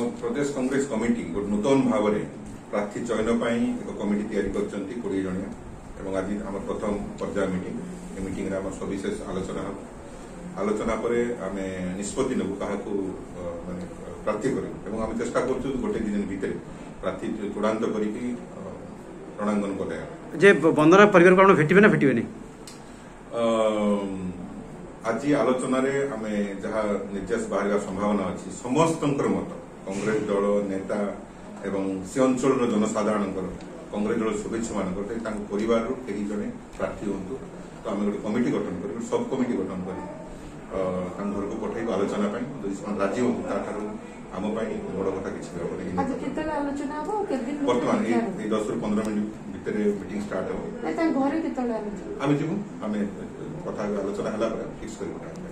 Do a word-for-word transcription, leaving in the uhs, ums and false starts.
प्रदेश Congress committee गोटे नूतन भाव में प्रार्थी चयन एक कमिटी तैयारी करछंती कोड़े जणिया एवं आज आम प्रथम पर्याय मीटिंग ए मीटिंग रे आम सविशेष आलोचना हम आलोचना पर आम निष्पत्ति नेबु काहाकू माने प्रार्थी करूँ आम चेष्टा कर गोटे दिन भितर प्रार्थी चूड़ांत करिकी रणांगन कर जे वंदना परिवार को भेटिबे ना भेटिबे नहीं आज आलोचन आम जहाँ निर्देश बाहर संभावना अच्छी समस्त मत कांग्रेस दल नेता एवं से अंचल जनसाधारण कांग्रेस दल शुभेच्छा मान परिवार कहीं जड़े प्रार्थी हूँ तो आम गोटे कमिटी गठन कर सब कमिटी गठन कर घर को पठे आलोचना जो राजी हूँ आम बड़ कथा किसी बर्तमान ये दस रु पंद्रह मिनट भितर मीटिंग स्टार्ट हो आम जीवु आम कथा आलोचना फिक्स कर